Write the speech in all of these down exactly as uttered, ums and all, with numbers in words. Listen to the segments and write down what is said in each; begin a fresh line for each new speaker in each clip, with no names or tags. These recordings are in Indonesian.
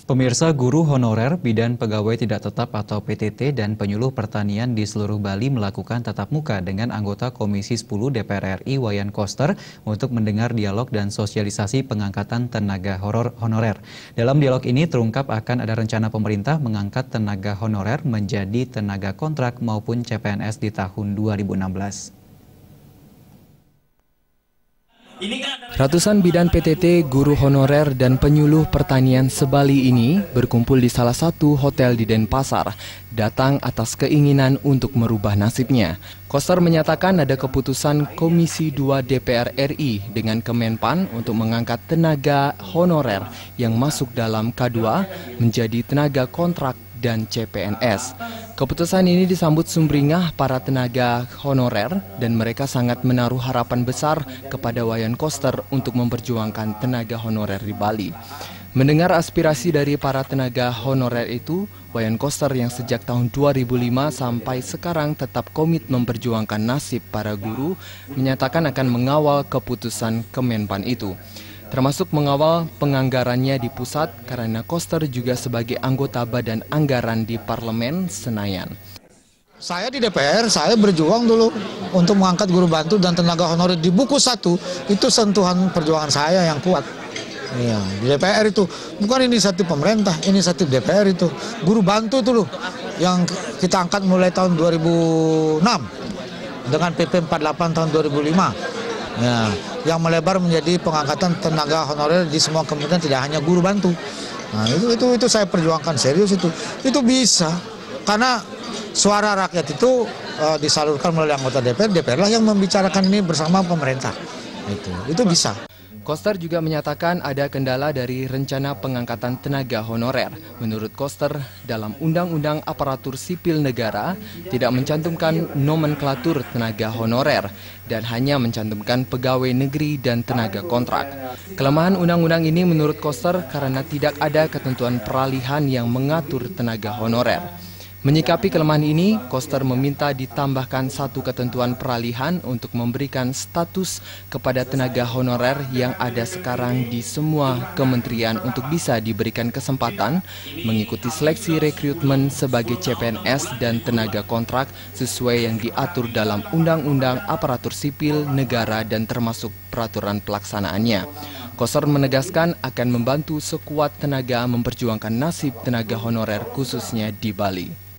Pemirsa, guru honorer, bidan pegawai tidak tetap atau P T T dan penyuluh pertanian di seluruh Bali melakukan tatap muka dengan anggota Komisi sepuluh D P R R I Wayan Koster untuk mendengar dialog dan sosialisasi pengangkatan tenaga honorer. Dalam dialog ini terungkap akan ada rencana pemerintah mengangkat tenaga honorer menjadi tenaga kontrak maupun C P N S di tahun dua ribu enam belas.
Ratusan bidan P T T, guru honorer, dan penyuluh pertanian se-Bali ini berkumpul di salah satu hotel di Denpasar, datang atas keinginan untuk merubah nasibnya. Koster menyatakan ada keputusan Komisi dua D P R R I dengan Kemenpan untuk mengangkat tenaga honorer yang masuk dalam K dua menjadi tenaga kontrak dan C P N S. Keputusan ini disambut sumringah para tenaga honorer dan mereka sangat menaruh harapan besar kepada Wayan Koster untuk memperjuangkan tenaga honorer di Bali. Mendengar aspirasi dari para tenaga honorer itu, Wayan Koster yang sejak tahun dua ribu lima sampai sekarang tetap komit memperjuangkan nasib para guru, menyatakan akan mengawal keputusan Kemenpan itu, termasuk mengawal penganggarannya di pusat karena Koster juga sebagai anggota Badan Anggaran di Parlemen Senayan.
Saya di D P R, saya berjuang dulu untuk mengangkat guru bantu dan tenaga honorer di buku satu, itu sentuhan perjuangan saya yang kuat. Iya, di D P R itu, bukan inisiatif pemerintah, inisiatif D P R itu. Guru bantu itu loh, yang kita angkat mulai tahun dua ribu enam dengan P P empat puluh delapan tahun dua ribu lima. Ya, yang melebar menjadi pengangkatan tenaga honorer di semua kementerian, tidak hanya guru bantu. Nah, itu itu itu saya perjuangkan serius itu. Itu bisa karena suara rakyat itu uh, disalurkan melalui anggota D P R, D P R lah yang membicarakan ini bersama pemerintah. Itu itu bisa.
Koster juga menyatakan ada kendala dari rencana pengangkatan tenaga honorer. Menurut Koster, dalam Undang-Undang Aparatur Sipil Negara tidak mencantumkan nomenklatur tenaga honorer dan hanya mencantumkan pegawai negeri dan tenaga kontrak. Kelemahan undang-undang ini menurut Koster karena tidak ada ketentuan peralihan yang mengatur tenaga honorer. Menyikapi kelemahan ini, Koster meminta ditambahkan satu ketentuan peralihan untuk memberikan status kepada tenaga honorer yang ada sekarang di semua kementerian untuk bisa diberikan kesempatan mengikuti seleksi rekrutmen sebagai C P N S dan tenaga kontrak sesuai yang diatur dalam Undang-Undang Aparatur Sipil Negara dan termasuk peraturan pelaksanaannya. Koster menegaskan akan membantu sekuat tenaga memperjuangkan nasib tenaga honorer khususnya di Bali.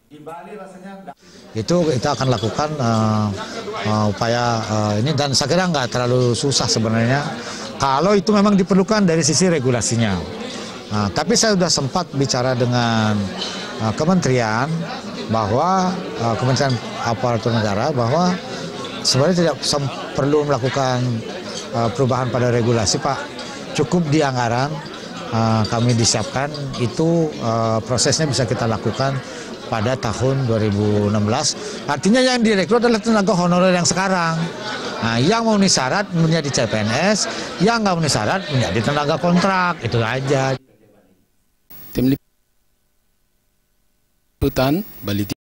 Itu kita akan lakukan uh, uh, upaya uh, ini dan saya kira nggak terlalu susah sebenarnya kalau itu memang diperlukan dari sisi regulasinya. Uh, tapi saya sudah sempat bicara dengan uh, kementerian bahwa uh, Kementerian Aparatur Negara bahwa sebenarnya tidak perlu melakukan uh, perubahan pada regulasi, Pak. Cukup di anggaran uh, kami disiapkan itu uh, prosesnya bisa kita lakukan pada tahun dua ribu enam belas. Artinya yang direkrut adalah tenaga honorer yang sekarang. Nah, yang memenuhi syarat menjadi C P N S, yang nggak memenuhi syarat menjadi tenaga kontrak. Itu aja.
Tim Liputan Bali.